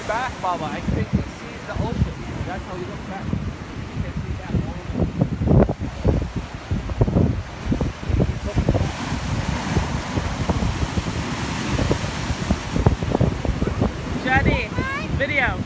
back, Mama, I think he sees the ocean. That's how he looks back. He can see that all the way. He's looking back. Johnny, video.